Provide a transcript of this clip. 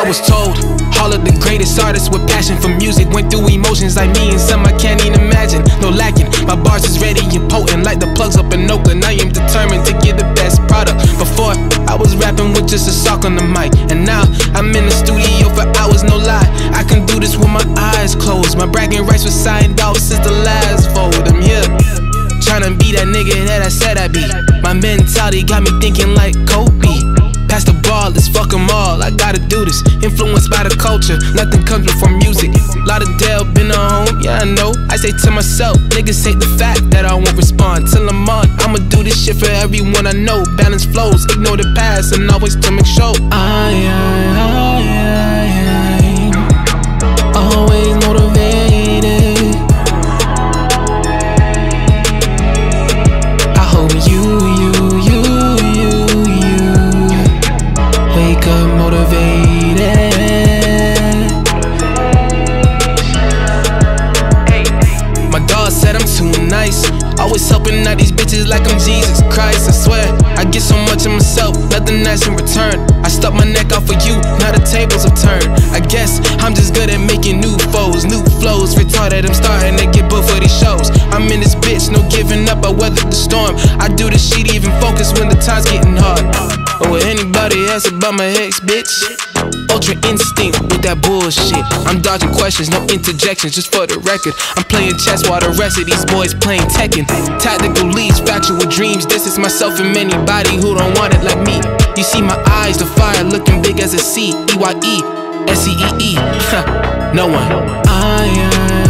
was told all of the greatest artists with passion for music went through emotions like me, and some I can't even imagine. No lacking, my bars is ready and potent like the plugs up in Oakland. I am determined to get the best product. Before, I was rapping with just a sock on the mic, and now I'm in the studio for hours, no lie. I can do this with my eyes closed. My bragging rights was signed out since the last vote. I'm here, tryna be that nigga that I said I'd be. My mentality got me thinking like Kobe. Pass the ball, let's fuck them all. I gotta do this, influenced by the culture. Nothing comes before music. Lauderdale been a home, yeah I know. I say to myself, niggas hate the fact that I won't respond till I'm on. I'ma do this shit for everyone I know. Balance flows, ignore the past, and always to make sure always motivated. I hope you wake up motivated. My dog said I'm too nice, always helping out these bitches like I'm Jesus Christ. I swear, I get so much of myself, nothing nice in return. I stuck my neck out for you, now the tables have turned. I guess I'm just good at making new foes, new flows. Retarded, I'm starting to get booked for these shows. I'm in this bitch, no giving up, I weathered the storm. I do this shit even focus when the time's getting hard. Or what anybody else about my ex, bitch? Ultra instinct with that bullshit. I'm dodging questions, no interjections, just for the record. I'm playing chess while the rest of these boys playing Tekken. Tactical leads, factual dreams. Distance myself from anybody who don't want it like me. You see my eyes, the fire looking big as a C. E-Y-E, S-E-E-E. No one.